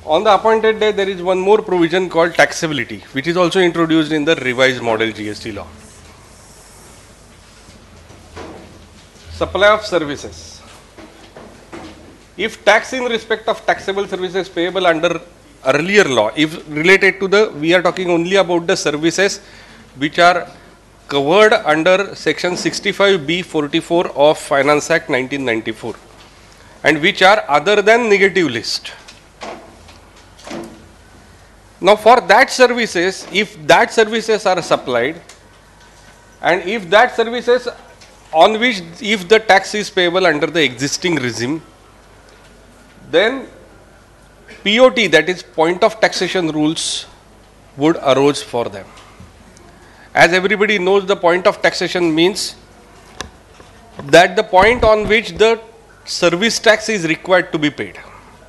on the appointed day, there is one more provision called taxability, which is also introduced in the revised model GST law. Supply of services. If tax in respect of taxable services payable under earlier law, if related to the, we are talking only about the services which are covered under section 65B44 of Finance Act 1994 and which are other than negative list. Now for that services, if that services are supplied and if that services on which if the tax is payable under the existing regime, then POT, that is point of taxation rules, would arise for them. As everybody knows, the point of taxation means that the point on which the service tax is required to be paid.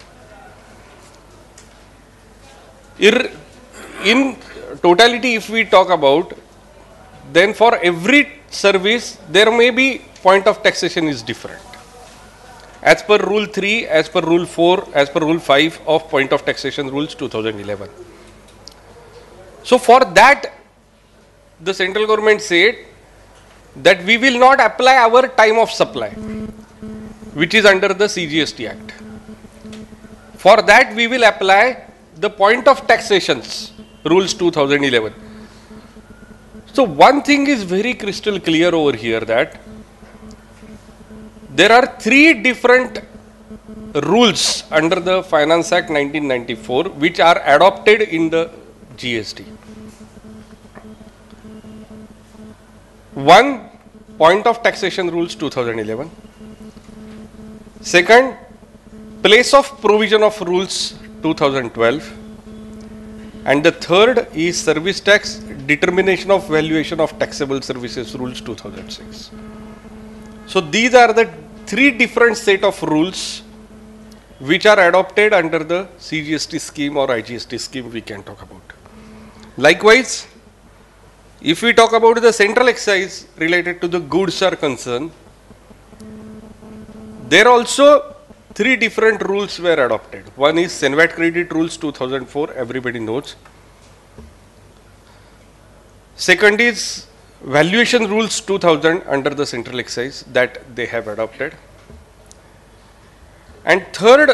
In totality, if we talk about, then for every service, there may be point of taxation is different. As per Rule 3, as per Rule 4, as per Rule 5 of Point of Taxation Rules 2011. So for that, the central government said that we will not apply our time of supply, which is under the CGST Act. For that, we will apply the point of taxations rules 2011. So one thing is very crystal clear over here, that there are three different rules under the Finance Act 1994 which are adopted in the GST. One, point of taxation rules 2011. Second, place of provision of rules 2012. And the third is service tax determination of valuation of taxable services rules 2006. So these are the three different set of rules which are adopted under the CGST scheme or IGST scheme we can talk about. Likewise, if we talk about the central excise related to the goods are concerned, there also three different rules were adopted. One is Senvat Credit Rules 2004, everybody knows. Second is Valuation Rules 2000 under the central excise that they have adopted. And third,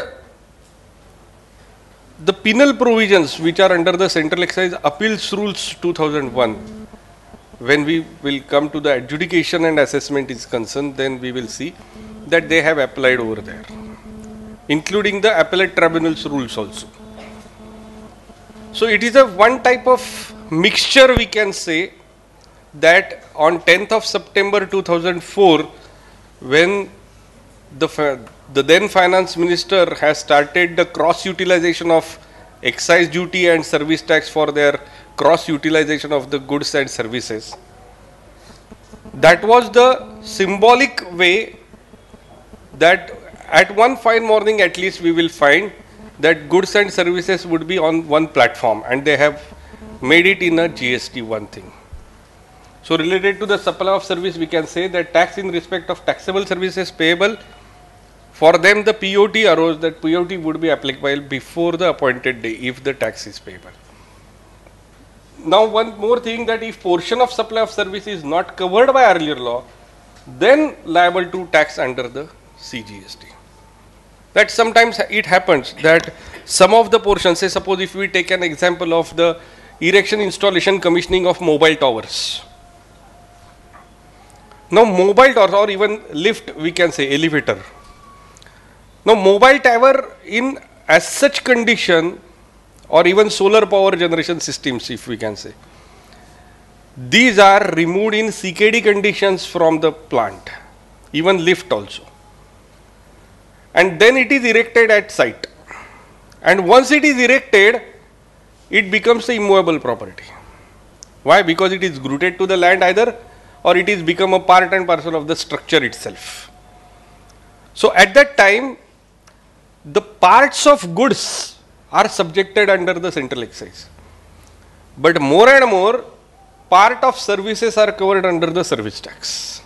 the penal provisions which are under the central excise appeals rules 2001. When we will come to the adjudication and assessment is concerned, then we will see that they have applied over there, including the appellate tribunals rules also. So it is a one type of mixture, we can say, that on 10th of September 2004, when the then finance minister has started the cross utilization of excise duty and service tax for their cross utilization of the goods and services. That was the symbolic way that at one fine morning at least we will find that goods and services would be on one platform, and they have made it in a GST one thing. So related to the supply of service, we can say that tax in respect of taxable services payable, for them the POT arose, that POT would be applicable before the appointed day if the tax is payable. Now one more thing, that if portion of supply of service is not covered by earlier law, then liable to tax under the CGST. That sometimes it happens that some of the portions, say suppose if we take an example of the erection, installation, commissioning of mobile towers. Now mobile towers or even lift, we can say elevator. Now mobile tower in as such condition, or even solar power generation systems, if we can say, these are removed in CKD conditions from the plant, even lift also. And then it is erected at site. And once it is erected, it becomes the immovable property. Why? Because it is rooted to the land either, or it is become a part and parcel of the structure itself. So at that time, the parts of goods are subjected under the central excise. But more and more, part of services are covered under the service tax.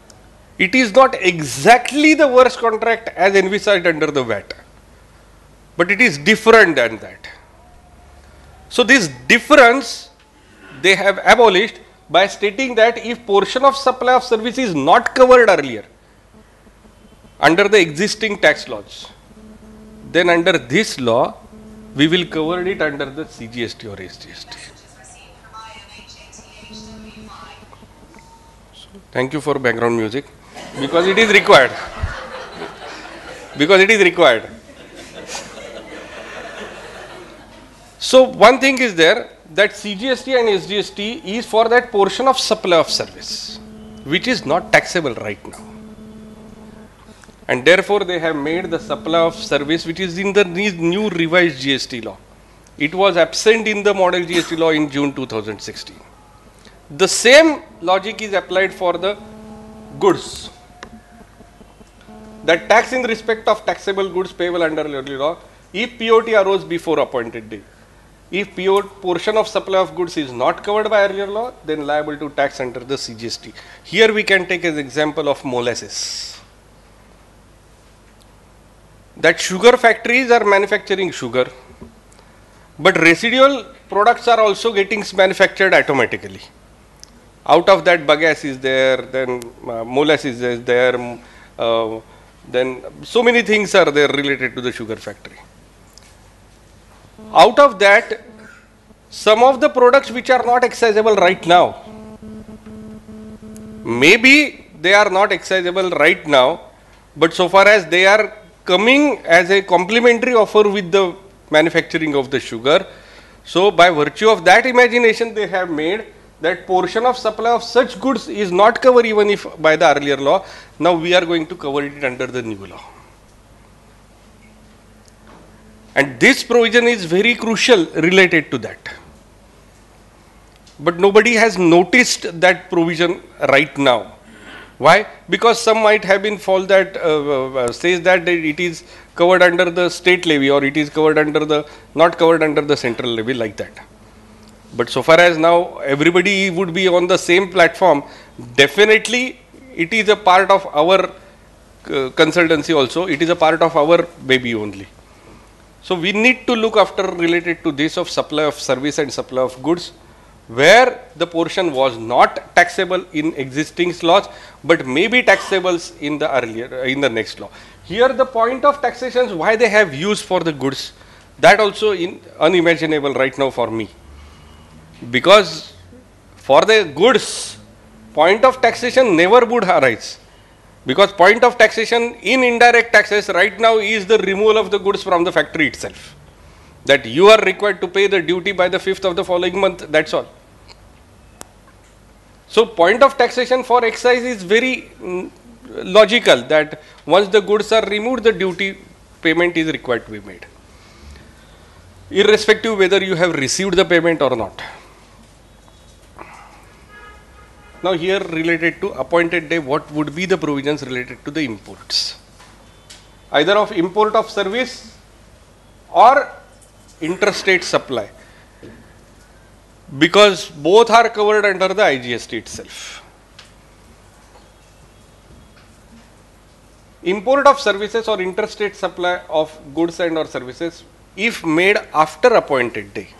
It is not exactly the worst contract as envisaged under the VAT. but it is different than that. So this difference they have abolished by stating that if portion of supply of service is not covered earlier under the existing tax laws, then under this law we will cover it under the CGST or SGST. Thank you for background music, because it is required. Because it is required. So one thing is there, that CGST and SGST is for that portion of supply of service which is not taxable right now, and therefore they have made the supply of service which is in the new revised GST law. It was absent in the model GST law in June 2016. The same logic is applied for the goods. That tax in respect of taxable goods payable under earlier law, if POT arose before appointed date. If portion of supply of goods is not covered by earlier law, then liable to tax under the CGST. Here we can take as example of molasses. That sugar factories are manufacturing sugar, but residual products are also getting manufactured automatically. Out of that, bagasse is there, then molasses is there, then so many things are there related to the sugar factory. Out of that, some of the products which are not excisable right now, maybe they are not excisable right now, but so far as they are coming as a complementary offer with the manufacturing of the sugar, so by virtue of that imagination they have made that portion of supply of such goods is not covered even if by the earlier law. Now we are going to cover it under the new law. And this provision is very crucial related to that. But nobody has noticed that provision right now. Why? Because some might have been fall that says that it is covered under the state levy, or it is covered under the not covered under the central levy, like that. But so far as now everybody would be on the same platform, definitely it is a part of our consultancy also, it is a part of our baby only. So we need to look after related to this of supply of service and supply of goods, where the portion was not taxable in existing laws, but may be taxable in the earlier, in the next law. Here the point of taxation, why they have used for the goods, that also unimaginable right now for me. Because for the goods, point of taxation never would arise. Because point of taxation in indirect taxes right now is the removal of the goods from the factory itself. That you are required to pay the duty by the 5th of the following month, that's all. So point of taxation for excise is very logical, that once the goods are removed, the duty payment is required to be made, irrespective whether you have received the payment or not. Now here related to appointed day, what would be the provisions related to the imports? Either of import of service or interstate supply, because both are covered under the IGST itself. Import of services or interstate supply of goods and or services, if made after appointed day,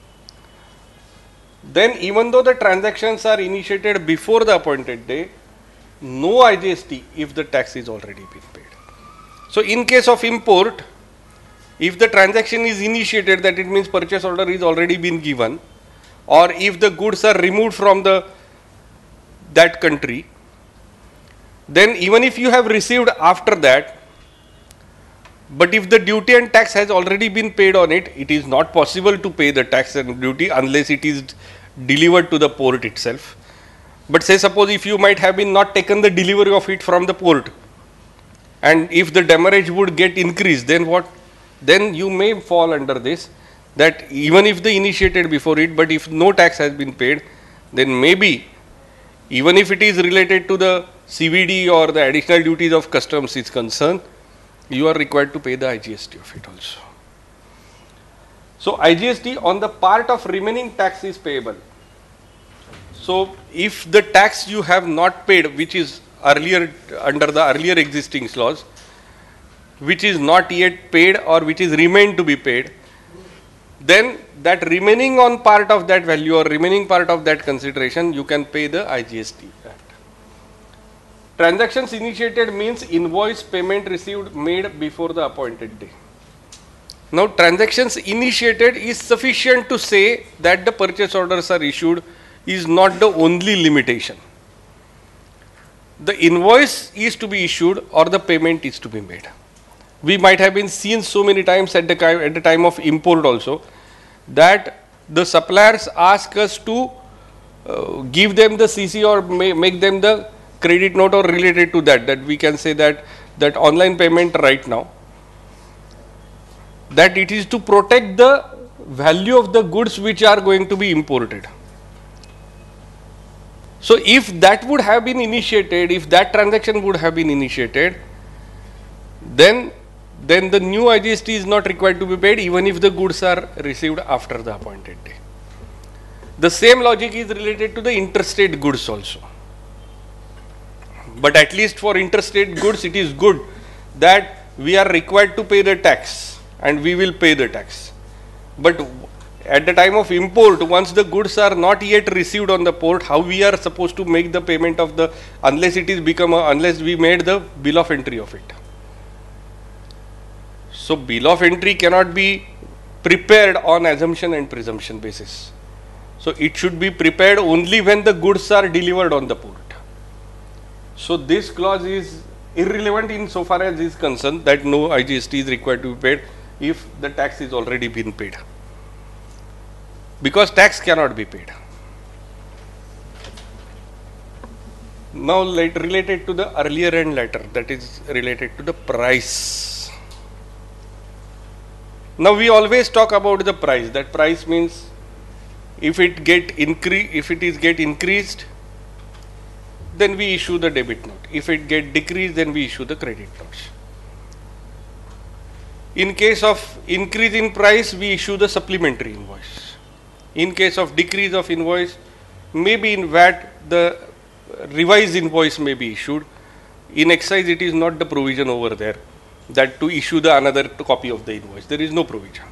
then even though the transactions are initiated before the appointed day, no IGST if the tax is already been paid. So in case of import, if the transaction is initiated, that it means purchase order is already been given, or if the goods are removed from that country, then even if you have received after that, but if the duty and tax has already been paid on it, it is not possible to pay the tax and duty unless it is delivered to the port itself. But say suppose if you might have been not taken the delivery of it from the port, and if the demurrage would get increased, then what? Then you may fall under this, that even if they initiated before it, but if no tax has been paid, then maybe even if it is related to the CVD or the additional duties of customs is concerned, you are required to pay the IGST of it also. So IGST on the part of remaining tax is payable. So if the tax you have not paid, which is earlier under the earlier existing laws, which is not yet paid or which is remained to be paid, then that remaining on part of that value or remaining part of that consideration, you can pay the IGST. Transactions initiated means invoice payment received made before the appointed day. Now, transactions initiated is sufficient to say that the purchase orders are issued is not the only limitation. The invoice is to be issued or the payment is to be made. We might have been seen so many times at the time of import also that the suppliers ask us to give them the CC or make them the credit note or related to that we can say that online payment right now, that it is to protect the value of the goods which are going to be imported. So if that would have been initiated, if that transaction would have been initiated, then the new IGST is not required to be paid even if the goods are received after the appointed day. The same logic is related to the interstate goods also. But at least for interstate goods, it is good that we are required to pay the tax and we will pay the tax. But at the time of import, once the goods are not yet received on the port, how we are supposed to make the payment of the, unless it is unless we made the bill of entry of it. So bill of entry cannot be prepared on assumption and presumption basis. So it should be prepared only when the goods are delivered on the port. So this clause is irrelevant insofar as is concerned that no IGST is required to be paid if the tax is already been paid, because tax cannot be paid. Now related to the earlier and later, that is related to the price. Now we always talk about the price. That price means if it is get increased, then we issue the debit note. If it get decreased, then we issue the credit notes. In case of increase in price, we issue the supplementary invoice. In case of decrease of invoice, maybe in VAT, the revised invoice may be issued. In excise, it is not the provision over there that to issue the another copy of the invoice. There is no provision.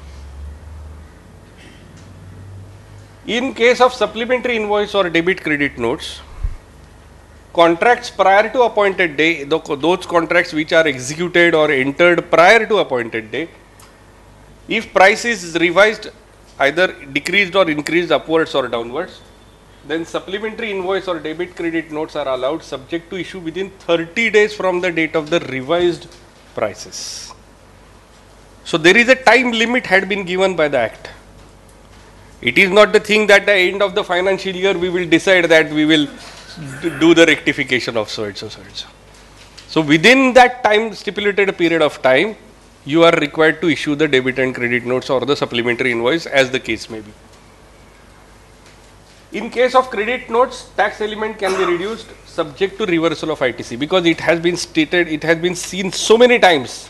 In case of supplementary invoice or debit credit notes, contracts prior to appointed day, those contracts which are executed or entered prior to appointed day, if price is revised, either decreased or increased upwards or downwards, then supplementary invoice or debit credit notes are allowed subject to issue within 30 days from the date of the revised prices. So there is a time limit had been given by the Act. It is not the thing that at the end of the financial year we will decide that we will do the rectification of so and so, so and so. So within that time, stipulated period of time, you are required to issue the debit and credit notes or the supplementary invoice as the case may be. In case of credit notes, tax element can be reduced subject to reversal of ITC, because it has been stated, it has been seen so many times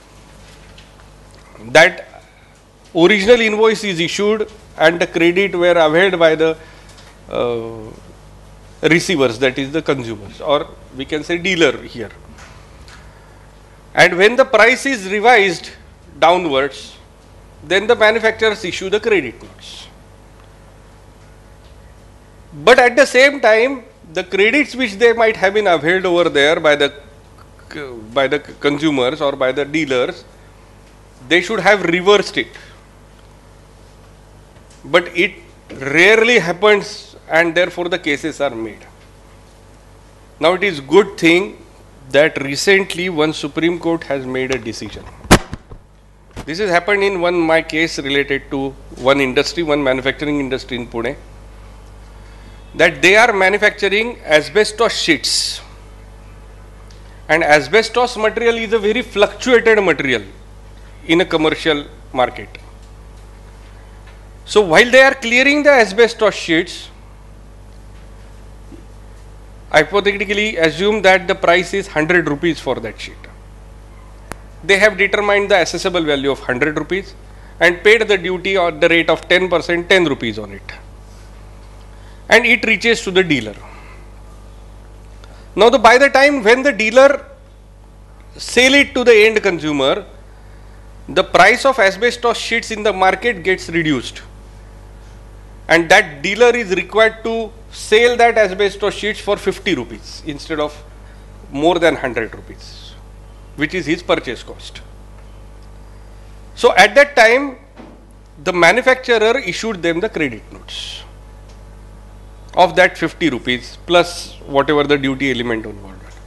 that original invoice is issued and the credit were availed by the receivers, that is the consumers, or we can say dealer here. And when the price is revised downwards, then the manufacturers issue the credit notes. But at the same time, the credits which they might have been availed over there by the consumers or by the dealers, they should have reversed it. But it rarely happens, and therefore the cases are made. Now it is good thing that recently one Supreme Court has made a decision. This has happened in my case related to one industry, one manufacturing industry in Pune, that they are manufacturing asbestos sheets, and asbestos material is a very fluctuated material in a commercial market. So while they are clearing the asbestos sheets, hypothetically assume that the price is 100 rupees for that sheet. They have determined the assessable value of 100 rupees and paid the duty at the rate of 10%, 10 rupees on it. And it reaches to the dealer. Now by the time when the dealer sell it to the end consumer, the price of asbestos sheets in the market gets reduced, and that dealer is required to sell that asbestos sheets for 50 rupees instead of more than 100 rupees, which is his purchase cost. So at that time, the manufacturer issued them the credit notes of that 50 rupees plus whatever the duty element involved.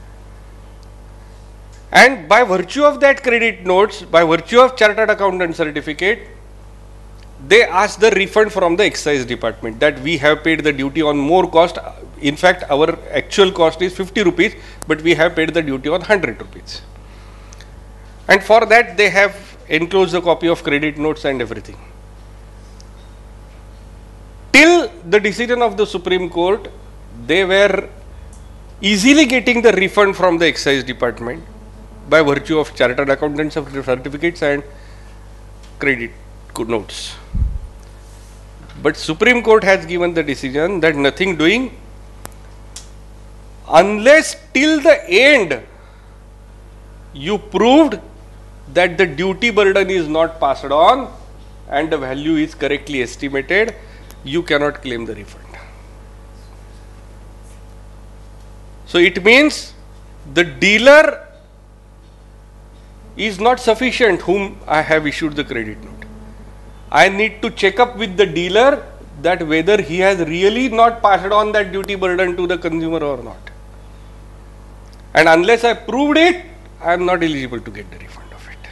And by virtue of that credit notes, by virtue of chartered accountant certificate, they ask the refund from the excise department that we have paid the duty on more cost. In fact, our actual cost is 50 rupees, but we have paid the duty on 100 rupees. And for that, they have enclosed a copy of credit notes and everything. Till the decision of the Supreme Court, they were easily getting the refund from the excise department by virtue of chartered accountant certificates and credit notes. But Supreme Court has given the decision that nothing doing unless till the end you proved that the duty burden is not passed on and the value is correctly estimated, you cannot claim the refund. So it means the dealer is not sufficient whom I have issued the credit note. I need to check up with the dealer that whether he has really not passed on that duty burden to the consumer or not. And unless I proved it, I am not eligible to get the refund of it.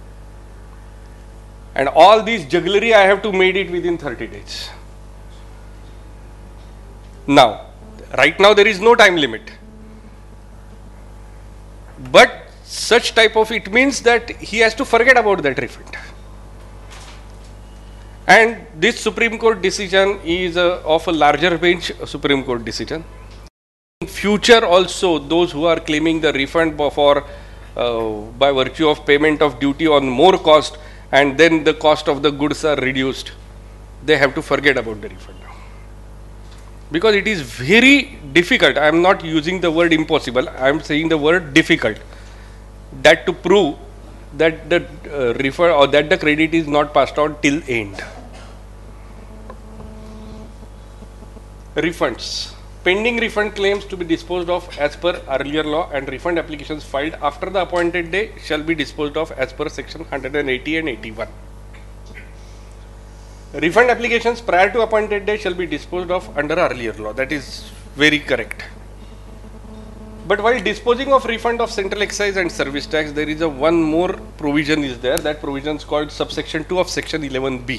And all these jugglery I have to made it within 30 days. Now, right now there is no time limit. But such type of it means that he has to forget about that refund. And this Supreme Court decision is of a larger bench Supreme Court decision. In future also, those who are claiming the refund for by virtue of payment of duty on more cost and then the cost of the goods are reduced, they have to forget about the refund now. Because it is very difficult. I am not using the word impossible. I am saying the word difficult. That to prove that the refund or that the credit is not passed on till end. Refunds. Pending refund claims to be disposed of as per earlier law and refund applications filed after the appointed day shall be disposed of as per section 180 and 81. Refund applications prior to appointed day shall be disposed of under earlier law. That is very correct. But while disposing of refund of central excise and service tax, there is a one more provision is there. That provision is called subsection 2 of section 11B.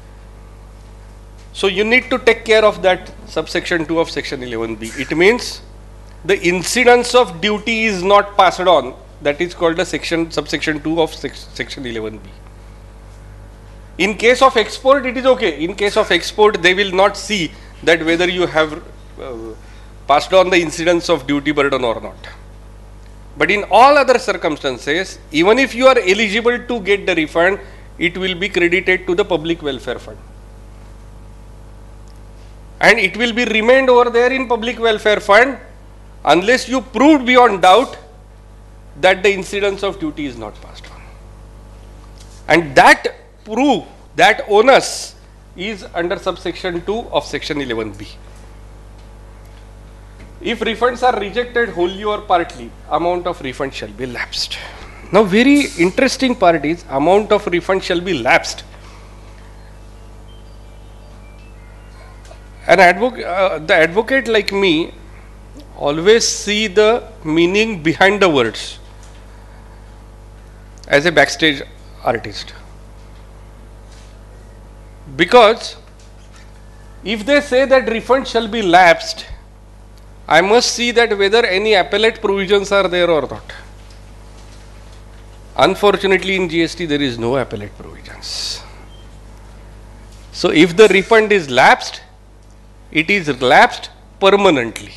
So you need to take care of that subsection 2 of section 11B. It means the incidence of duty is not passed on. That is called the subsection 2 of section 11B. In case of export, it is okay. In case of export, they will not see that whether you have passed on the incidence of duty burden or not. But in all other circumstances, even if you are eligible to get the refund, it will be credited to the public welfare fund. And it will be remained over there in public welfare fund unless you proved beyond doubt that the incidence of duty is not passed on. And that proof, that onus is under subsection 2 of section 11B. If refunds are rejected wholly or partly, amount of refund shall be lapsed. Now, very interesting part is amount of refund shall be lapsed. The advocate like me always see the meaning behind the words as a backstage artist. Because if they say that refund shall be lapsed, I must see that whether any appellate provisions are there or not. Unfortunately, in GST, there is no appellate provisions. So, if the refund is lapsed, it is lapsed permanently.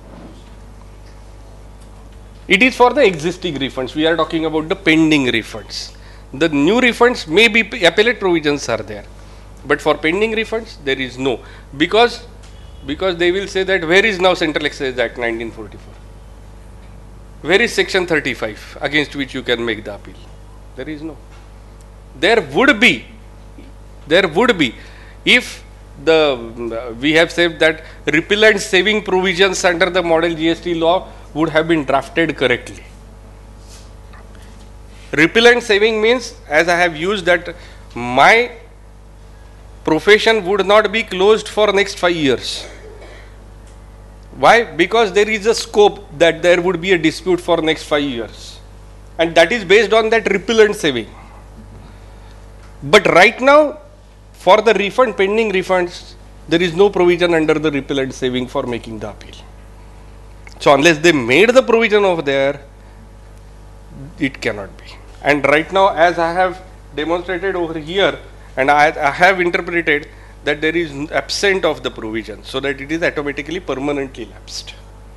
It is for the existing refunds. We are talking about the pending refunds. The new refunds may be appellate provisions are there. But for pending refunds, there is no. Because they will say that where is now Central Excise Act 1944? Where is section 35 against which you can make the appeal? There is no. There would be if we have said that repellent saving provisions under the model GST law would have been drafted correctly. Repellent saving means, as I have used, that my profession would not be closed for next 5 years. Why? Because there is a scope that there would be a dispute for next 5 years, and that is based on that repellent saving. But right now, for the refund, pending refunds, there is no provision under the repellent saving for making the appeal. So unless they made the provision over there, it cannot be. And right now, as I have demonstrated over here, and I have interpreted that there is absent of the provision, so that it is automatically permanently lapsed.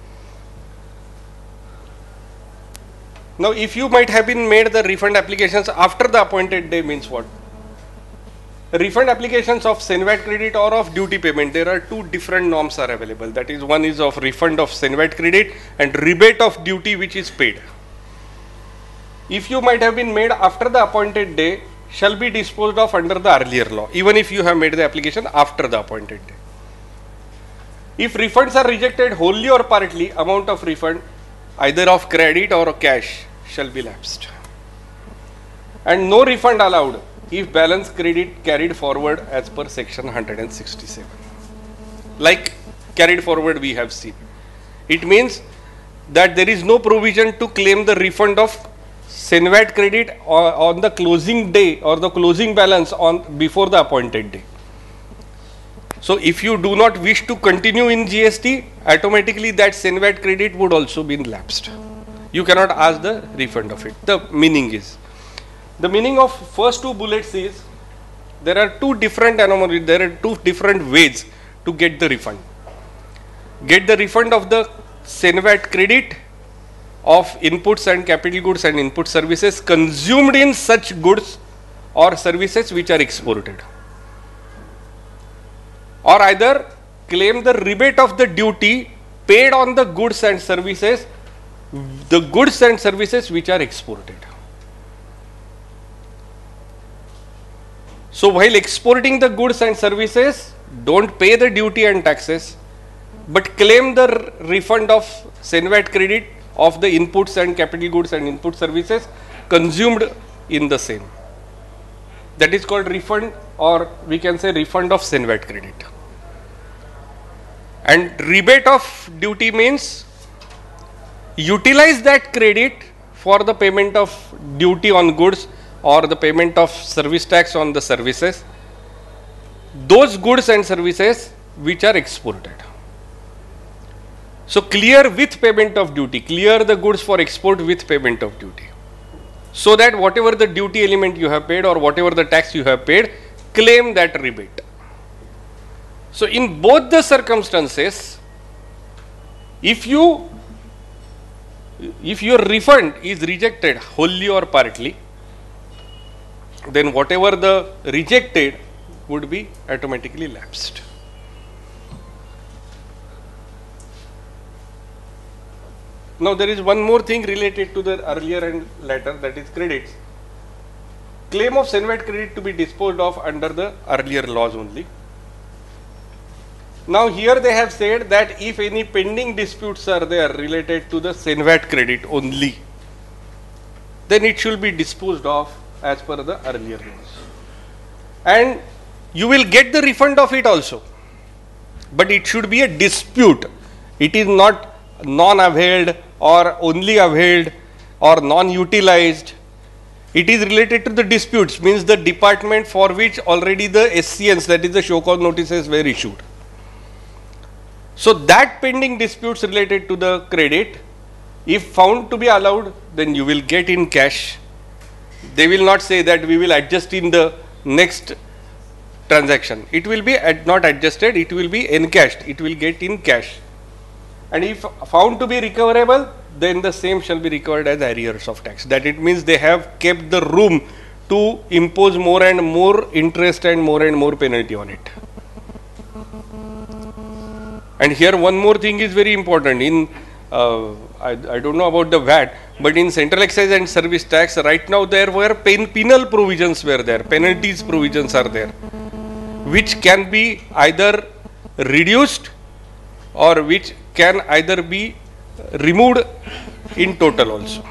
Now, if you might have been made the refund applications after the appointed day, means what? Refund applications of Senvat credit or of duty payment, there are two different norms are available. That is, one is of refund of Senvat credit and rebate of duty which is paid. If you might have been made after the appointed day, shall be disposed of under the earlier law, even if you have made the application after the appointed day. If refunds are rejected wholly or partly, amount of refund, either of credit or cash, shall be lapsed. And no refund allowed if balance credit carried forward as per section 167. Like carried forward we have seen. It means that there is no provision to claim the refund of Senvat credit on the closing day or the closing balance on before the appointed day. So if you do not wish to continue in GST, automatically that Senvat credit would also be lapsed. You cannot ask the refund of it. The meaning of first two bullets is there are two different anomalies, there are two different ways to get the refund. Get the refund of the Senvat credit of inputs and capital goods and input services consumed in such goods or services which are exported. Or either claim the rebate of the duty paid on the goods and services, which are exported. So while exporting the goods and services, don't pay the duty and taxes, but claim the refund of Senvat credit of the inputs and capital goods and input services consumed in the same. That is called refund, or we can say refund of Senvat credit. And rebate of duty means utilize that credit for the payment of duty on goods or the payment of service tax on the services, those goods and services which are exported. So clear with payment of duty, clear the goods for export with payment of duty, so that whatever the duty element you have paid or whatever the tax you have paid, claim that rebate. So in both the circumstances, if your refund is rejected wholly or partly, then whatever the rejected would be automatically lapsed. Now there is one more thing related to the earlier and later, that is credits. Claim of Senvat credit to be disposed of under the earlier laws only. Now here they have said that if any pending disputes are there related to the Senvat credit only, then it should be disposed of as per the earlier laws. And you will get the refund of it also. But it should be a dispute. It is not non-availed or only availed or non-utilized. It is related to the disputes, means the department for which already the SCNs, that is the show cause notices, were issued. So that pending disputes related to the credit, if found to be allowed, then you will get in cash. They will not say that we will adjust in the next transaction. It will be not adjusted, it will be encashed, it will get in cash. And if found to be recoverable, then the same shall be recovered as arrears of tax. That it means they have kept the room to impose more and more interest and more penalty on it. And here one more thing is very important. In I don't know about the VAT, but in central excise and service tax, right now there were penal provisions were there, penalties provisions are there, which can be either reduced or which can either be removed in total also.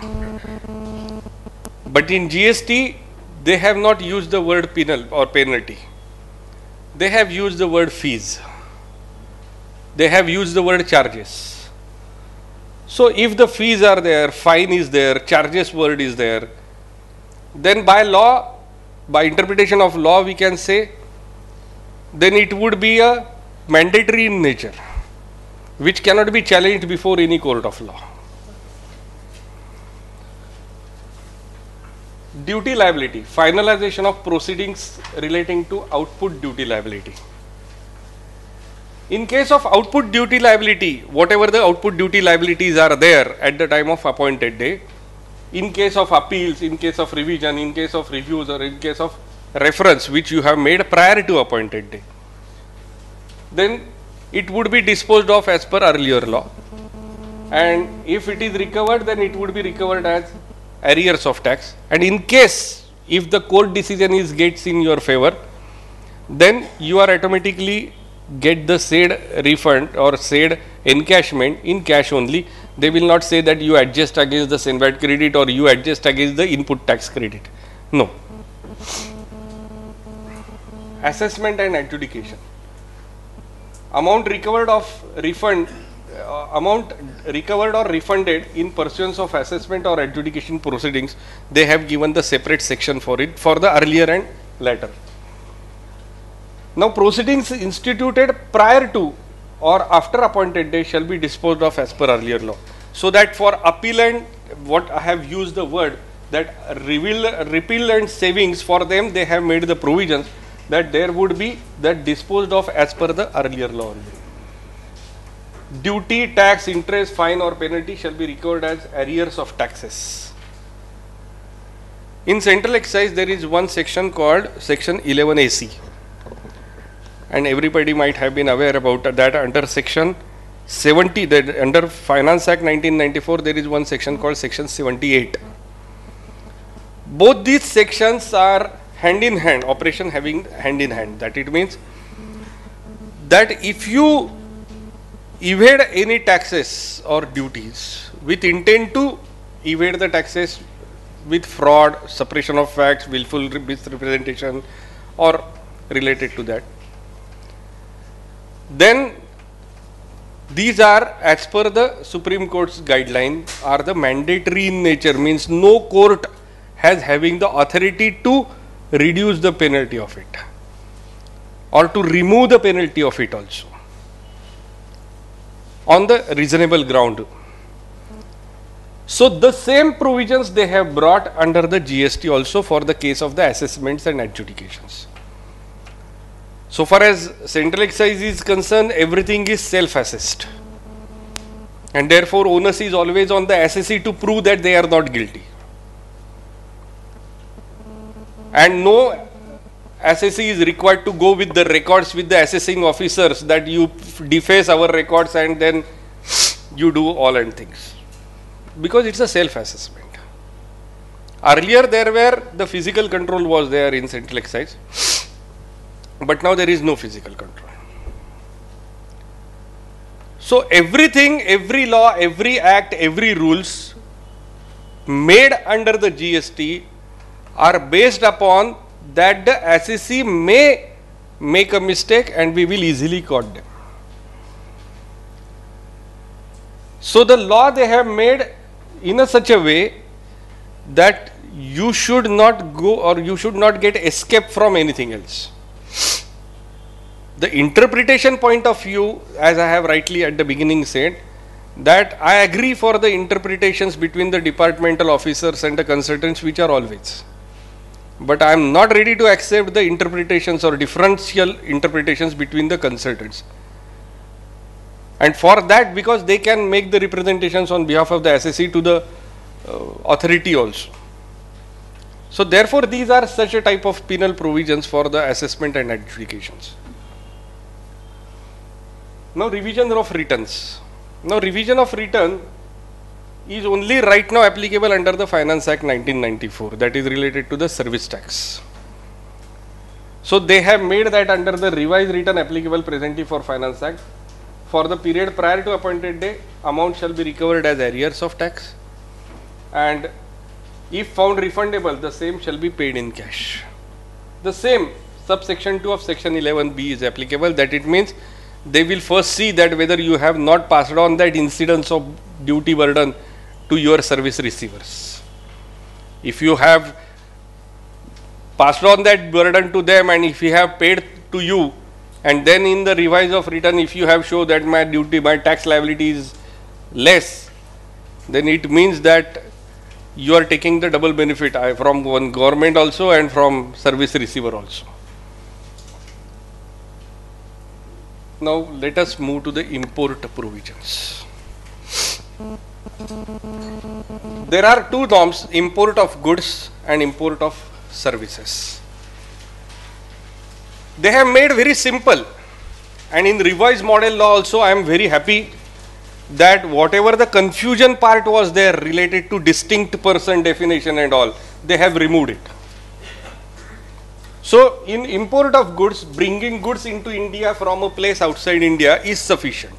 But in GST, they have not used the word penal or penalty. They have used the word fees. They have used the word charges. So if the fees are there, fine is there, charges word is there, then by law, by interpretation of law, we can say, then it would be a mandatory in nature, which cannot be challenged before any court of law. Duty liability, finalization of proceedings relating to output duty liability. In case of output duty liability, whatever the output duty liabilities are there at the time of appointed day, in case of appeals, in case of revision, in case of reviews, or in case of reference which you have made prior to appointed day, then it would be disposed of as per earlier law. And if it is recovered, then it would be recovered as arrears of tax. And in case if the court decision gets in your favor, then you are automatically get the said refund or said encashment in cash only. They will not say that you adjust against the SENVAT credit or you adjust against the input tax credit. No. Assessment and adjudication. Amount recovered or refunded in pursuance of assessment or adjudication proceedings, they have given the separate section for it for the earlier and later. Now proceedings instituted prior to or after appointed day shall be disposed of as per earlier law. So that for appellant, what I have used the word that repeal and savings, for them they have made the provisions that there would be that disposed of as per the earlier law only. Duty, tax, interest, fine or penalty shall be recovered as arrears of taxes. In central excise there is one section called section 11AC, and everybody might have been aware about that. Under section 70, that under Finance Act 1994, there is one section called section 78. Both these sections are hand in hand, operation having hand in hand. That it means that if you evade any taxes or duties with intent to evade the taxes with fraud, suppression of facts, willful misrepresentation or related to that, then these are, as per the Supreme Court's guideline, are the mandatory in nature, means no court has having the authority to reduce the penalty of it or to remove the penalty of it also on the reasonable ground. So the same provisions they have brought under the GST also for the case of the assessments and adjudications. So far as central excise is concerned, everything is self-assessed, and therefore onus is always on the assessee to prove that they are not guilty, and no assessee is required to go with the records with the assessing officers that you deface our records and then you do all and things, because it's a self-assessment. Earlier there were the physical control was there in central excise, but now there is no physical control. So everything, every law, every act, every rules made under the GST are based upon that the assessee may make a mistake and we will easily caught them. So the law they have made in such a way that you should not go or you should not get escape from anything else. The interpretation point of view, as I have rightly at the beginning said, that I agree for the interpretations between the departmental officers and the consultants, which are always. But I am not ready to accept the interpretations or differential interpretations between the consultants. And for that, because they can make the representations on behalf of the assessee to the authority also. So therefore, these are such a type of penal provisions for the assessment and adjudications. Now, revision of returns. Now revision of return is only right now applicable under the Finance Act 1994, that is related to the service tax. So they have made that under the revised return applicable presently for Finance Act, for the period prior to appointed day, amount shall be recovered as arrears of tax, and if found refundable, the same shall be paid in cash. The same subsection 2 of section 11B is applicable. That it means they will first see that whether you have not passed on that incidence of duty burden to your service receivers. If you have passed on that burden to them, and if you have paid to you, and then in the revise of return, if you have shown that my duty, my tax liability is less, then it means that you are taking the double benefit from one government also and from service receiver also. Now let us move to the import provisions. There are two norms, import of goods and import of services. They have made very simple, and in revised model law also I am very happy that whatever the confusion part was there related to distinct person definition and all, they have removed it. So in import of goods, bringing goods into India from a place outside India is sufficient.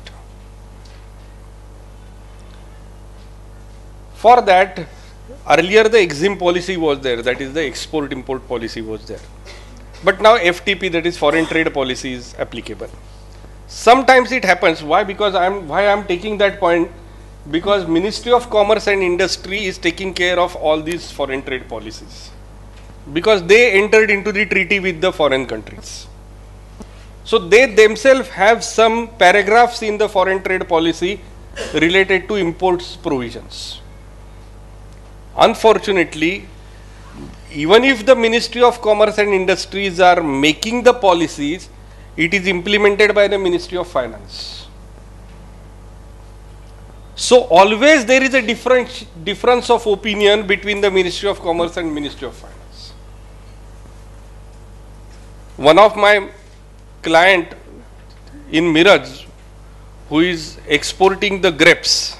For that, earlier the EXIM policy was there, that is the export import policy was there. But now FTP, that is foreign trade policy, is applicable. Sometimes it happens. Why? Because I am taking that point, because Ministry of Commerce and Industry is taking care of all these foreign trade policies, because they entered into the treaty with the foreign countries. So they themselves have some paragraphs in the foreign trade policy related to imports provisions. Unfortunately, even if the Ministry of Commerce and Industries are making the policies, it is implemented by the Ministry of Finance. So always there is a difference of opinion between the Ministry of Commerce and Ministry of Finance. One of my client in Miraj, who is exporting the grapes,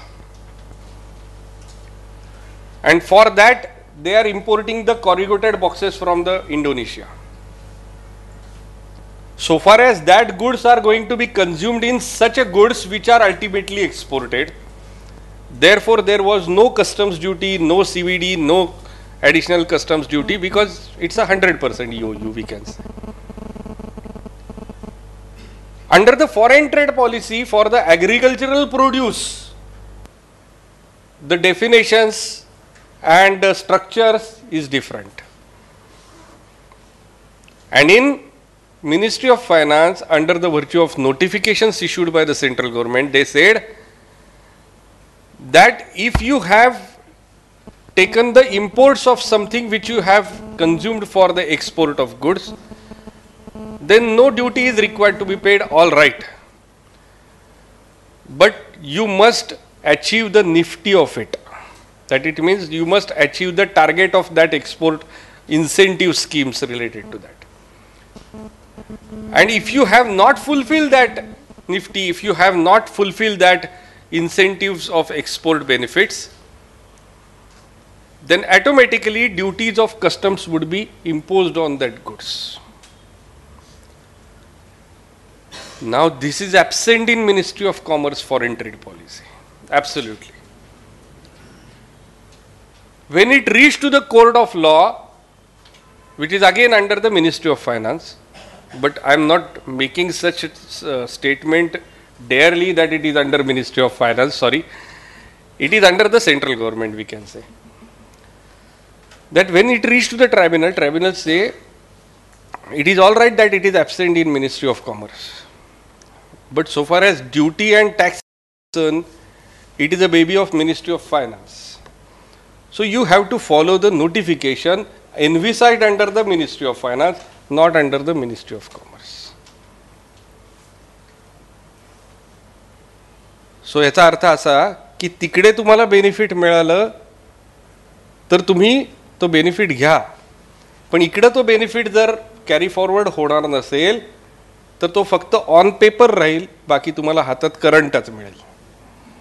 and for that they are importing the corrugated boxes from the Indonesia. So far as that goods are going to be consumed in such a goods which are ultimately exported, therefore there was no customs duty, no CVD, no additional customs duty, because it's 100% EOU, we can say. Under the foreign trade policy for the agricultural produce, the definitions and the structures is different. And in Ministry of Finance, under the virtue of notifications issued by the central government, they said that if you have taken the imports of something which you have consumed for the export of goods, then no duty is required to be paid, all right. But you must achieve the nifty of it. That it means you must achieve the target of that export incentive schemes related to that. And if you have not fulfilled that nifty, if you have not fulfilled that incentives of export benefits, then automatically duties of customs would be imposed on that goods. Now this is absent in Ministry of Commerce foreign trade policy. Absolutely. When it reached to the court of law, which is again under the Ministry of Finance, but I am not making such a statement darely that it is under Ministry of Finance, sorry. It is under the central government, we can say. That when it reached to the tribunal, tribunal say it is all right that it is absent in Ministry of Commerce. But so far as duty and tax is concerned, it is a baby of Ministry of Finance. So you have to follow the notification envisaged under the Ministry of Finance, not under the Ministry of Commerce. So याचा अर्थ असा की तिकडे तुम्हाला benefit मिळालं तर तुम्ही तो benefit घ्या, पण इकडे तो बेनिफिट जर कॅरी फॉरवर्ड होणार नसेल तर तो फक्त ऑन पेपर राहील, बाकी तुम्हाला हातात करंटच मिळेल.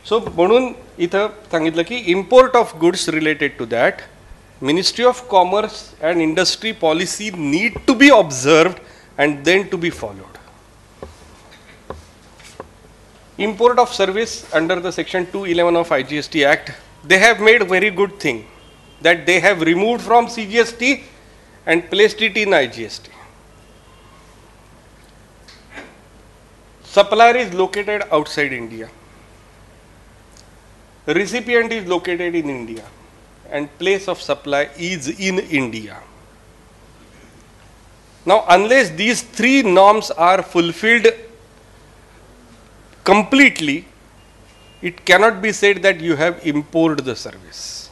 So म्हणून इथं सांगितलं की import of goods related to that, Ministry of Commerce and Industry policy need to be observed and then to be followed. Import of service under the section 211 of IGST Act, they have made very good thing that they have removed from CGST and placed it in IGST. Supplier is located outside India. Recipient is located in India and place of supply is in India. Now, unless these three norms are fulfilled completely, it cannot be said that you have imported the service.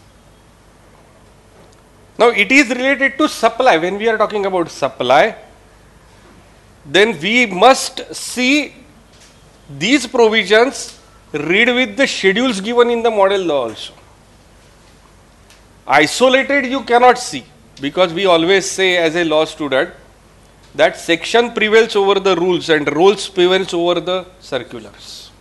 Now, it is related to supply. When we are talking about supply, then we must see these provisions read with the schedules given in the model law also. Isolated you cannot see, because we always say as a law student that section prevails over the rules and rules prevails over the circulars.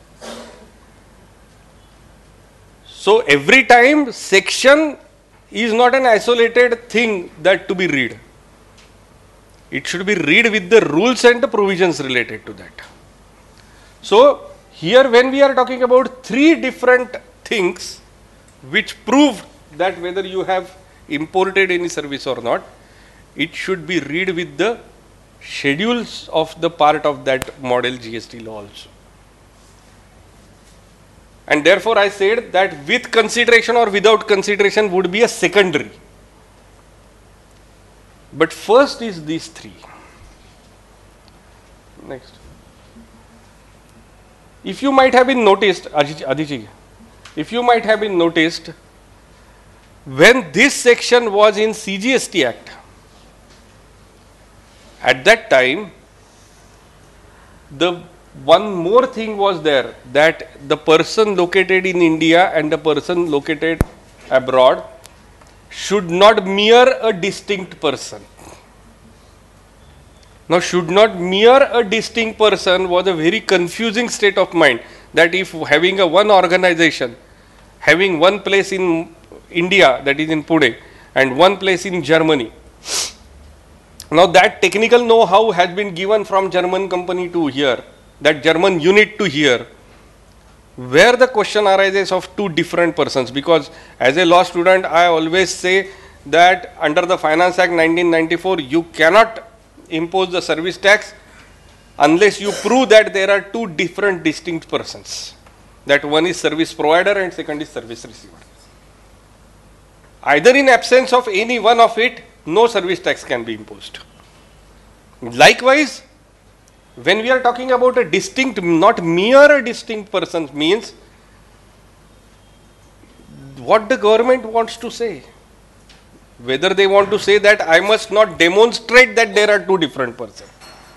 So every time section is not an isolated thing that to be read. It should be read with the rules and the provisions related to that. So here when we are talking about three different things which prove that whether you have imported any service or not, it should be read with the schedules of the part of that model GST law also. And therefore I said that with consideration or without consideration would be a secondary. But first is these three. Next. If you might have been noticed, Adiji, if you might have been noticed, when this section was in CGST Act, at that time, the one more thing was there, that the person located in India and the person located abroad should not mirror a distinct person. Now, should not mirror a distinct person was a very confusing state of mind, that if having a one organization, having one place in India, that is in Pune, and one place in Germany. Now that technical know-how has been given from German company to here, that German unit to here, where the question arises of two different persons, because as a law student I always say that under the Finance Act 1994 you cannot impose the service tax unless you prove that there are two different distinct persons, that one is service provider and second is service receiver. Either in absence of any one of it, no service tax can be imposed. Likewise, when we are talking about a distinct, not mere distinct person, means what the government wants to say. Whether they want to say that I must not demonstrate that there are two different persons.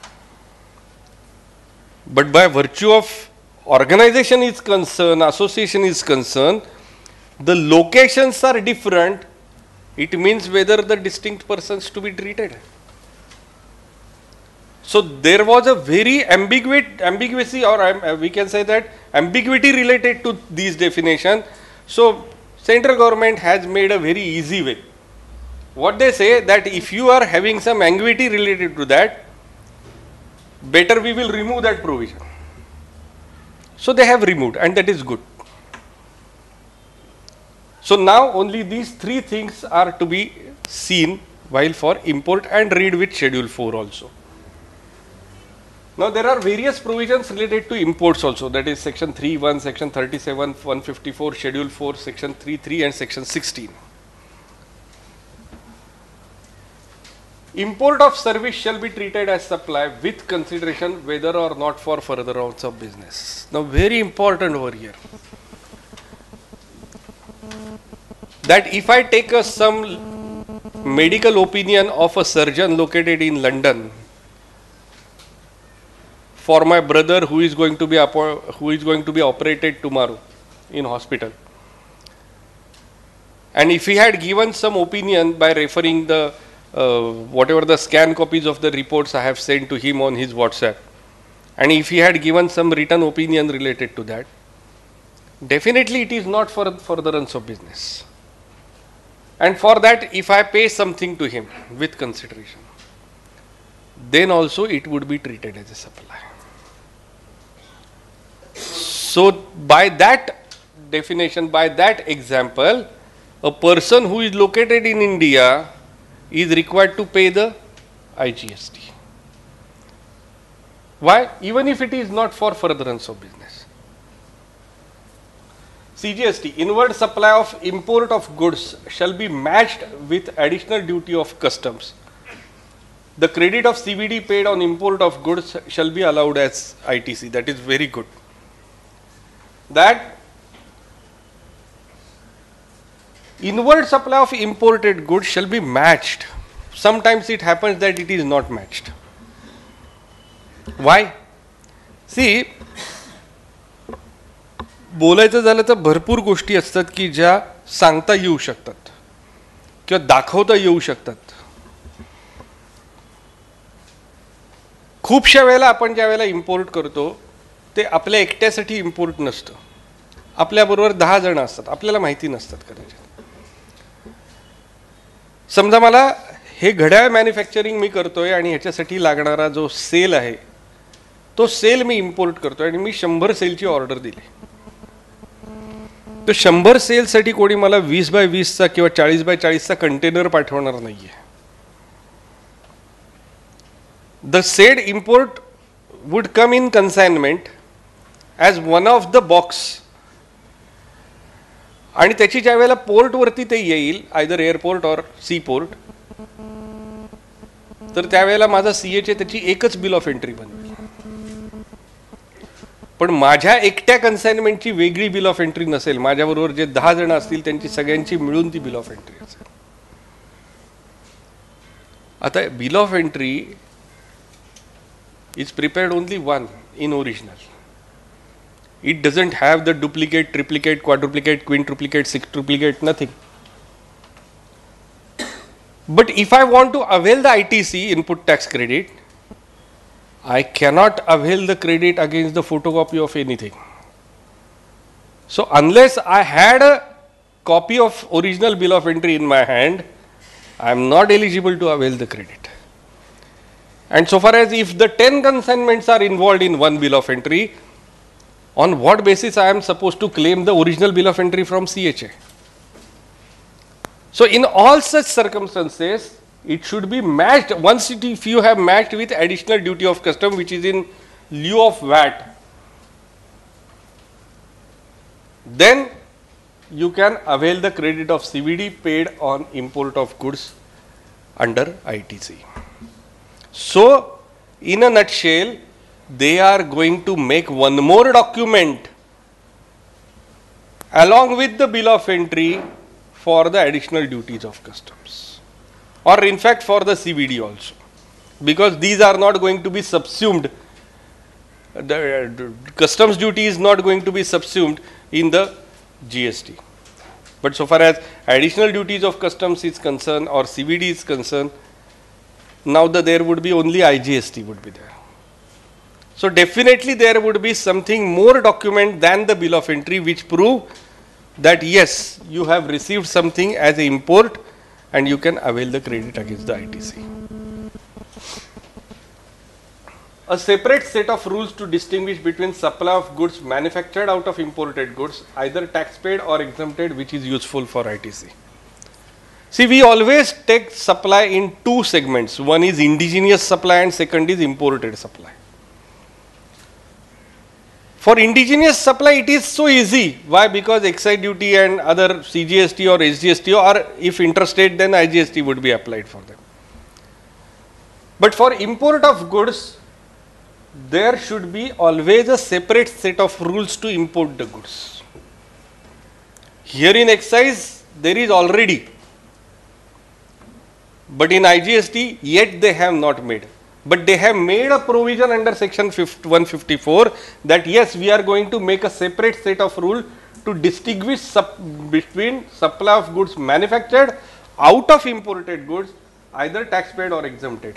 But by virtue of organization is concerned, association is concerned, the locations are different, it means whether the distinct persons to be treated. So there was a very ambiguity, or we can say that ambiguity related to these definitions. So central government has made a very easy way. What they say that if you are having some ambiguity related to that, better we will remove that provision. So they have removed, and that is good. So now only these three things are to be seen while for import, and read with schedule 4 also. Now there are various provisions related to imports also, that is section 3.1, section 37, 154, schedule 4, section 3.3 and section 16. Import of service shall be treated as supply with consideration whether or not for further rounds of business. Now very important over here, that if I take some medical opinion of a surgeon located in London for my brother who is going to be operated tomorrow in hospital, and if he had given some opinion by referring the whatever the scan copies of the reports I have sent to him on his WhatsApp, and if he had given some written opinion related to that, Definitely it is not for furtherance of business. And for that, if I pay something to him with consideration, then also it would be treated as a supply. So by that definition, by that example, a person who is located in India is required to pay the IGST. Why? Even if it is not for furtherance of business. CGST, inward supply of import of goods, shall be matched with additional duty of customs. The credit of CVD paid on import of goods shall be allowed as ITC. That is very good. That inward supply of imported goods shall be matched. Sometimes it happens that it is not matched. Why? See, बोलायचं झालं तर भरपूर गोष्टी असतात की ज्या सांगता येऊ शकतात किंवा दाखवता येऊ शकतात. खूपशा वेळेला आपण ज्या वेळेला इम्पोर्ट करतो ते आपल्या एकट्यासाठी इम्पोर्ट नसतं, आपल्याबरोबर 10 जण असतात, आपल्याला माहिती नसतात कदाचित. समजा मला हे घड्याळ मॅन्युफॅक्चरिंग मी करतोय आणि ह्याच्यासाठी लागणारा जो सेल आहे तो सेल मी इम्पोर्ट करतोय आणि मी 100 सेलची ऑर्डर दिली. तर 100 सेलसाठी कोणी मला 20x20 चा किंवा 40x40 चा कंटेनर पाठवणार नाहीये. The said import would come in consignment as one of the box आणि त्याची ज्या वेळेला पोर्ट वरती ते येईल, आयदर एअरपोर्ट और सी पोर्ट, तर त्यावेळेला माझा CH त्याची एकच बिल ऑफ एंट्री बनवेल. पण माझ्या एकट्या कन्साइनमेंटची वेगळी बिल ऑफ एंट्री नसेल, माझ्याबरोबर जे 10 जण असतील त्यांची सगळ्यांची मिळून ती बिल ऑफ एंट्री असेल. आता bill of entry is prepared only one in original. It doesn't have the duplicate, triplicate, quadruplicate, quintuplicate, sextuplicate, nothing. But if I want to avail the ITC, input tax credit, I cannot avail the credit against the photocopy of anything. So unless I had a copy of original bill of entry in my hand, I am not eligible to avail the credit. And so far as if the 10 consignments are involved in one bill of entry, on what basis I am supposed to claim the original bill of entry from CHA? So in all such circumstances, it should be matched. Once if you have matched with additional duty of custom which is in lieu of VAT, then you can avail the credit of CVD paid on import of goods under ITC. So, in a nutshell, they are going to make one more document along with the bill of entry for the additional duties of customs, or in fact for the CVD also, because these are not going to be subsumed. The customs duty is not going to be subsumed in the GST. But so far as additional duties of customs is concerned or CVD is concerned, now there would be only IGST would be there. So definitely there would be something more document than the bill of entry which prove that yes, you have received something as an import and you can avail the credit against the ITC. A separate set of rules to distinguish between supply of goods manufactured out of imported goods, either tax paid or exempted, which is useful for ITC. See, we always take supply in two segments. One is indigenous supply and second is imported supply. For indigenous supply, it is so easy. Why? Because excise duty and other CGST or SGST, or if interstate, then IGST would be applied for them. But for import of goods, there should be always a separate set of rules to import the goods. Here in excise, there is already. But in IGST, yet they have not made. But they have made a provision under section 154 that yes, we are going to make a separate set of rules to distinguish between supply of goods manufactured out of imported goods, either tax paid or exempted.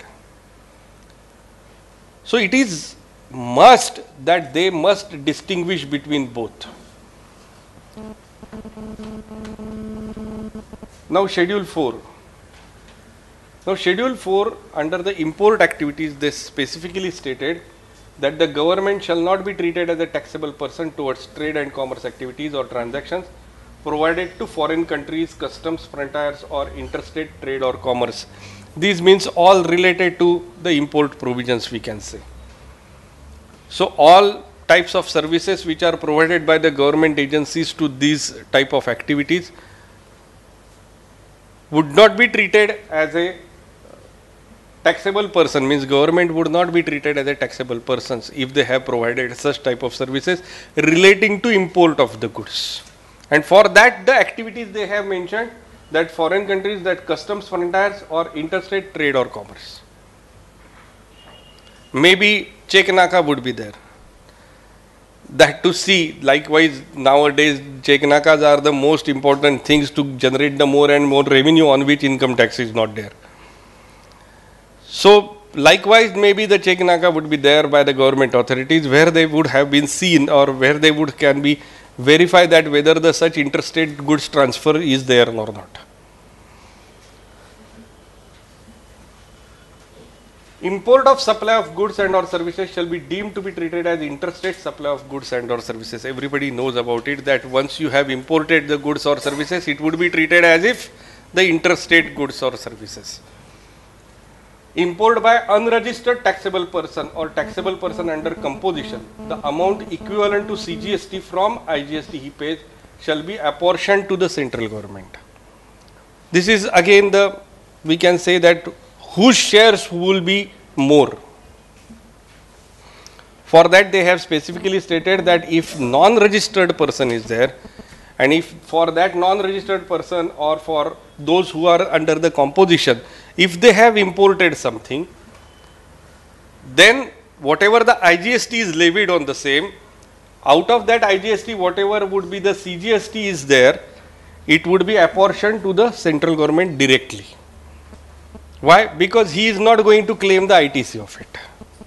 So it is must that they must distinguish between both. Now Schedule 4. Now Schedule 4 under the import activities, they specifically stated that the government shall not be treated as a taxable person towards trade and commerce activities or transactions provided to foreign countries, customs, frontiers or interstate trade or commerce. These means all related to the import provisions, we can say. So all types of services which are provided by the government agencies to these type of activities would not be treated as a taxable person, means government would not be treated as a taxable persons if they have provided such type of services relating to import of the goods. And for that the activities they have mentioned that foreign countries, that customs, frontiers or interstate trade or commerce. Maybe check naka would be there. That to see, likewise nowadays check nakas are the most important things to generate the more and more revenue on which income tax is not there. So likewise maybe the check naka would be there by the government authorities where they would have been seen or where they would can be verify that whether the such interstate goods transfer is there or not. Import of supply of goods and or services shall be deemed to be treated as interstate supply of goods and or services. Everybody knows about it that once you have imported the goods or services, it would be treated as if the interstate goods or services. Import by unregistered taxable person or taxable person under composition, the amount equivalent to CGST from IGST he pays shall be apportioned to the central government. This is again the, we can say that whose shares will be more. For that they have specifically stated that if non-registered person is there, and if for that non-registered person or for those who are under the composition, if they have imported something, then whatever the IGST is levied on the same, out of that IGST whatever would be the CGST is there, it would be apportioned to the central government directly. Why? Because he is not going to claim the ITC of it.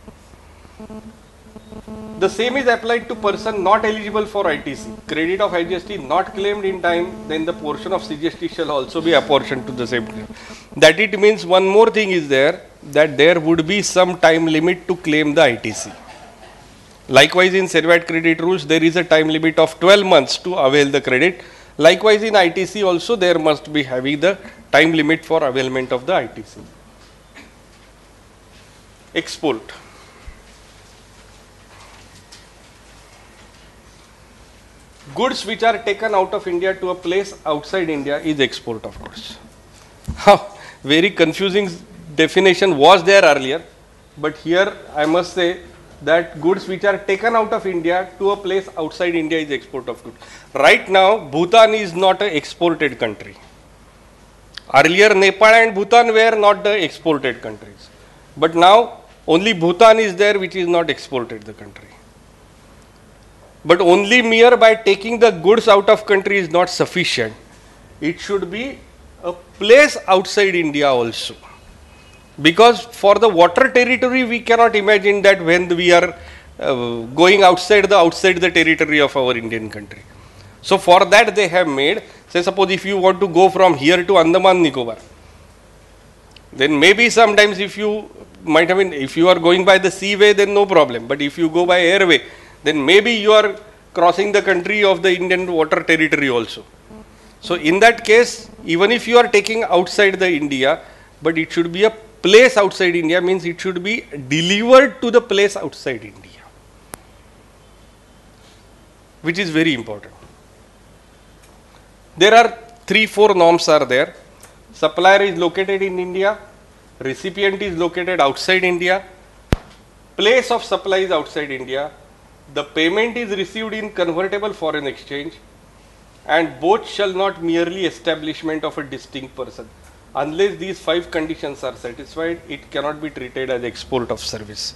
The same is applied to person not eligible for ITC. Credit of IGST not claimed in time, then the portion of CGST shall also be apportioned to the same. That it means one more thing is there, that there would be some time limit to claim the ITC. Likewise in Servat credit rules, there is a time limit of 12 months to avail the credit. Likewise in ITC also there must be having the time limit for availment of the ITC. Export. Goods which are taken out of India to a place outside India is export of goods. Very confusing definition was there earlier, but here I must say that goods which are taken out of India to a place outside India is export of goods. Right now, Bhutan is not an exported country. Earlier, Nepal and Bhutan were not the exported countries. But now, only Bhutan is there which is not exported the country. But only mere by taking the goods out of country is not sufficient. It should be a place outside India also. Because for the water territory, we cannot imagine that when we are going outside the territory of our Indian country. So for that they have made, say suppose if you want to go from here to Andaman Nicobar, then maybe sometimes if you might have been, if you are going by the seaway, then no problem. But if you go by airway, then maybe you are crossing the country of the Indian water territory also. So in that case, even if you are taking outside the India, but it should be a place outside India, means it should be delivered to the place outside India, which is very important. There are 3-4 norms are there. Supplier is located in India, recipient is located outside India, place of supply is outside India, the payment is received in convertible foreign exchange, and both shall not merely establishment of a distinct person. Unless these 5 conditions are satisfied, it cannot be treated as export of service.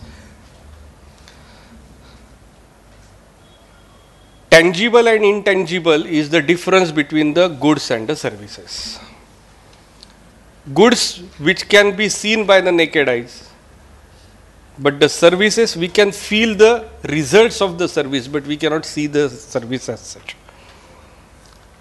Tangible and intangible is the difference between the goods and the services. Goods which can be seen by the naked eyes, but the services we can feel the results of the service, but we cannot see the service as such.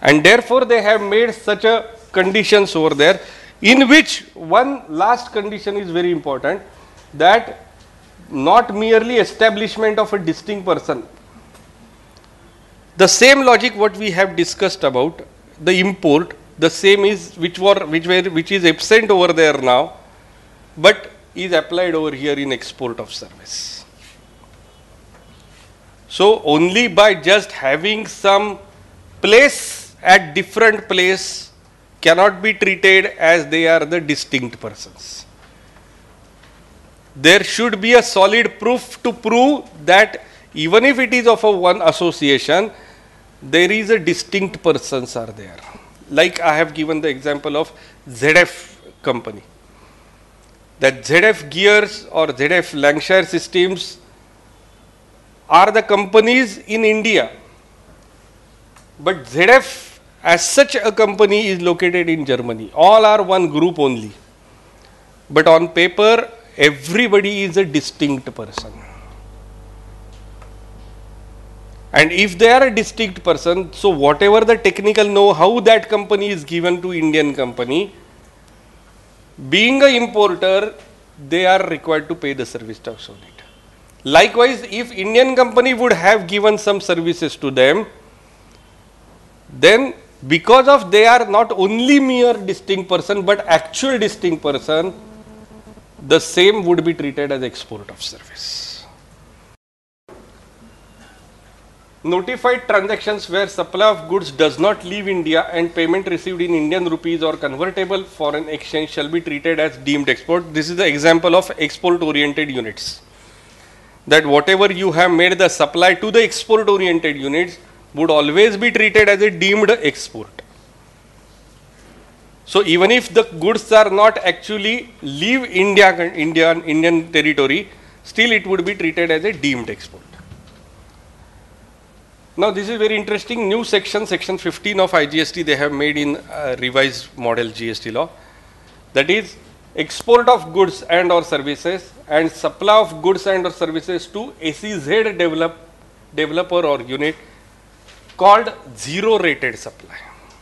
And therefore they have made such a conditions over there, in which one last condition is very important, that not merely establishment of a distinct person. The same logic what we have discussed about the import, the same is which is absent over there now, but is applied over here in export of service. So only by just having some place at different place cannot be treated as they are the distinct persons. There should be a solid proof to prove that even if it is of a one association, there is a distinct persons are there. Like I have given the example of ZF company. That ZF gears or ZF Lancashire systems are the companies in India. But ZF as such a company is located in Germany. All are one group only. But on paper, everybody is a distinct person. And if they are a distinct person, so whatever the technical know-how that company is given to Indian company, being an importer, they are required to pay the service tax on it. Likewise, if Indian company would have given some services to them, then because of they are not only mere distinct person, but actual distinct person, the same would be treated as export of service. Notified transactions where supply of goods does not leave India and payment received in Indian rupees or convertible foreign exchange shall be treated as deemed export. This is the example of export oriented units. That whatever you have made the supply to the export oriented units would always be treated as a deemed export. So even if the goods are not actually leave Indian territory, still it would be treated as a deemed export. Now this is very interesting new section 15 of IGST they have made in revised model GST law. That is export of goods and or services and supply of goods and or services to SEZ developer or unit called zero rated supply.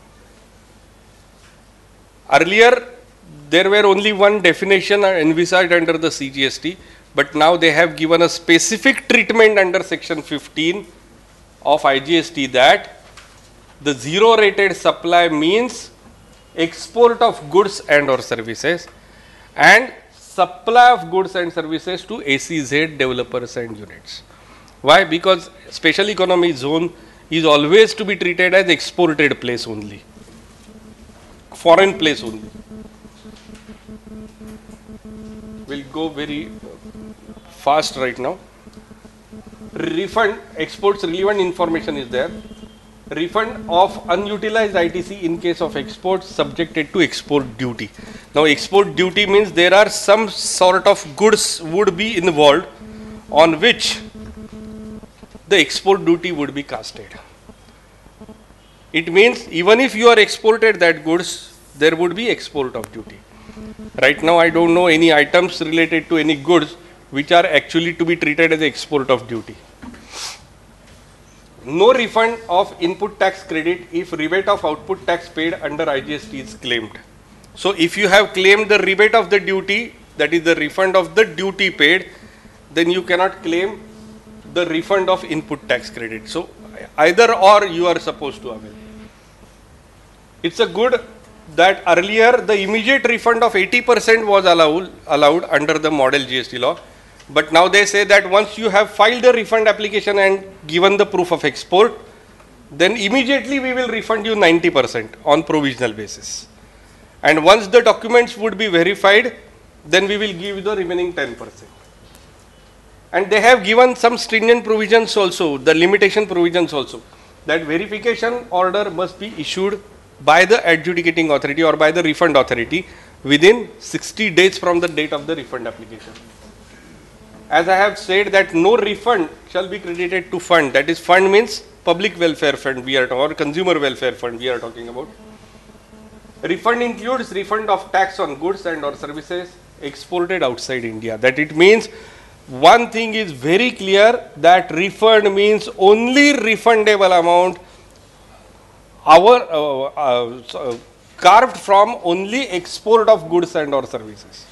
Earlier there were only one definition envisaged under the CGST, but now they have given a specific treatment under section 15 of IGST that the zero rated supply means export of goods and or services and supply of goods and services to SEZ developers and units. Why? Because special economy zone is always to be treated as exported place only, foreign place only. We'll go very fast right now. Refund, exports relevant information is there. Refund of unutilized ITC in case of exports subjected to export duty. Now export duty means there are some sort of goods would be involved on which the export duty would be casted. It means even if you are exported that goods, there would be export of duty. Right now I don't know any items related to any goods which are actually to be treated as export of duty. No refund of input tax credit if rebate of output tax paid under IGST is claimed. So if you have claimed the rebate of the duty, that is the refund of the duty paid, then you cannot claim the refund of input tax credit. So either or you are supposed to avail. It's a good that earlier the immediate refund of 80% was allowed under the model GST law. But now they say that once you have filed a refund application and given the proof of export, then immediately we will refund you 90% on provisional basis. And once the documents would be verified, then we will give you the remaining 10%. And they have given some stringent provisions also, the limitation provisions also, that verification order must be issued by the adjudicating authority or by the refund authority within 60 days from the date of the refund application. As I have said that no refund shall be credited to fund, that is fund means public welfare fund we are talking, or consumer welfare fund we are talking about. Refund includes refund of tax on goods and or services exported outside India. That it means one thing is very clear, that refund means only refundable amount carved from only export of goods and or services.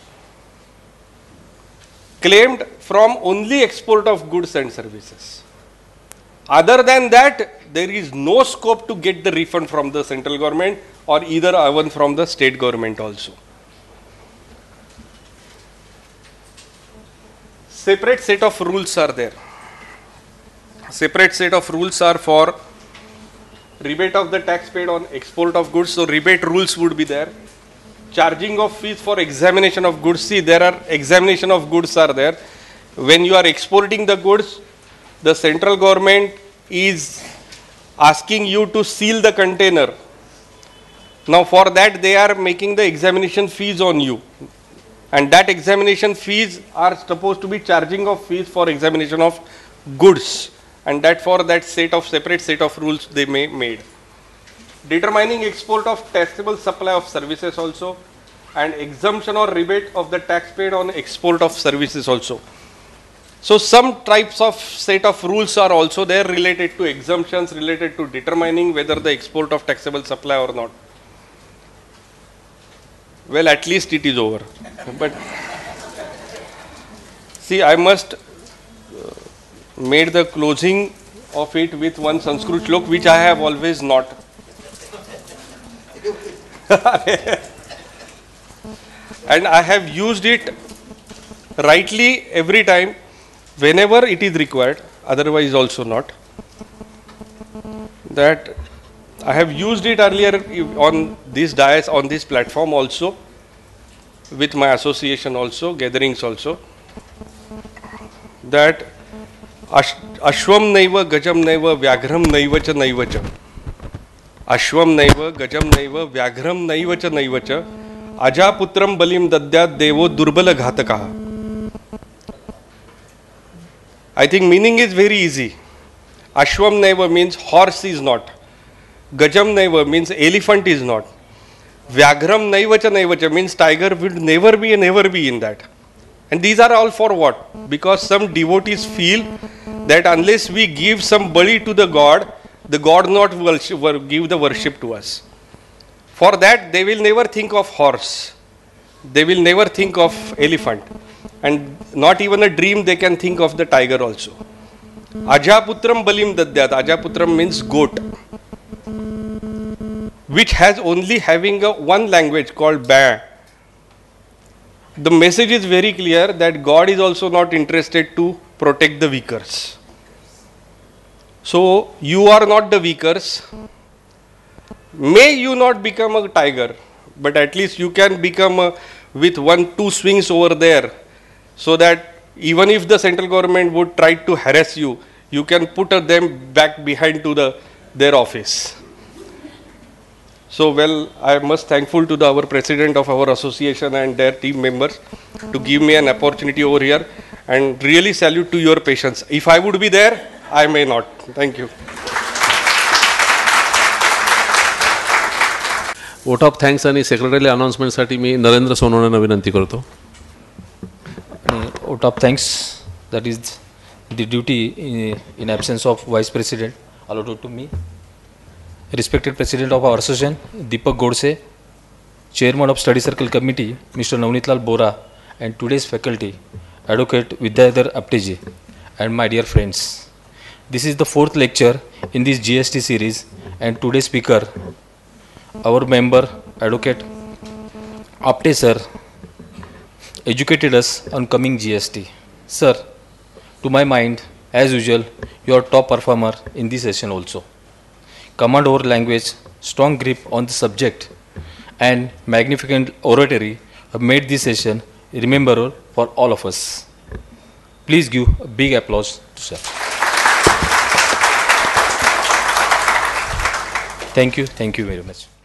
Claimed from only export of goods and services. Other than that, there is no scope to get the refund from the central government or either even from the state government also. Separate set of rules are there. Separate set of rules are for rebate of the tax paid on export of goods. So rebate rules would be there. Charging of fees for examination of goods. See, there are examination of goods are there. When you are exporting the goods, the central government is asking you to seal the container. Now for that they are making the examination fees on you. And that examination fees are supposed to be charging of fees for examination of goods. And that for that separate set of rules they made. Determining export of taxable supply of services also, and exemption or rebate of the tax paid on export of services also. So some types of set of rules are also there related to exemptions, related to determining whether the export of taxable supply or not. Well, at least it is over. But see, I must made the closing of it with one Sanskrit shlok which I have always not. And I have used it rightly every time whenever it is required, otherwise also not. That I have used it earlier on this dais, on this platform also, with my association also, gatherings also, that Ashwam naiva gajam naiva vyaghram naiva cha naiva cha. Ashwam naiva gajam naiva vyaghram naiva cha naiva cha. Ajaputram balim dadyat devo durbala ghatakaha. I think meaning is very easy. Ashwam naiva means horse is not. Gajam naiva means elephant is not. Vyaghram naiva cha means tiger will never be in that. And these are all for what? Because some devotees feel that unless we give some bali to the God not will give the worship to us. For that they will never think of horse. They will never think of elephant. And not even a dream they can think of the tiger also. Ajaputram balim dadyat. Ajaputram means goat, which has only having one language called Ba. The message is very clear that God is also not interested to protect the weakers. So you are not the weakers. May you not become a tiger, but at least you can become with 1-2 swings over there, so that even if the central government would try to harass you, you can put them back behind to their office. So, well, I am most thankful to our president of our association and their team members to give me an opportunity over here, and really salute to your patience. If I would be there, I may not. Thank you. Vote of thanks आणि secretary अनाउन्समेंटसाठी मी नरेंद्र सोनवणेंना विनंती करतो. Vote of thanks, that is the duty in absence of Vice President allotted to me. Respected President of our association, Deepak Godse, Chairman of Study Circle Committee, Mr. Navnitlal Bora, and today's faculty, Advocate VidyadharApte ji, and my dear friends. This is the 4th lecture in this GST series, and today's speaker, our member, Advocate Apte sir, educated us on coming GST. Sir, to my mind, as usual, you are top performer in this session also. Command over language, strong grip on the subject, and magnificent oratory have made this session rememberable for all of us. Please give a big applause to sir. Thank you very much.